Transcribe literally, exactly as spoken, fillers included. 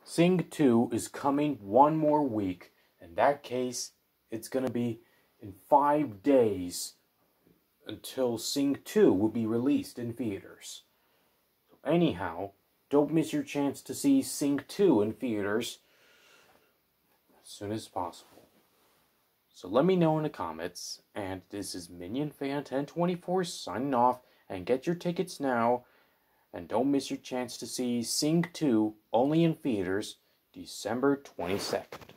Sing two is coming one more week. In that case, it's going to be in five days until Sing two will be released in theaters. So anyhow, don't miss your chance to see Sing two in theaters as soon as possible. So let me know in the comments, and this is Minion Fan ten twenty-four signing off, and get your tickets now, and don't miss your chance to see Sing two only in theaters December twenty-second.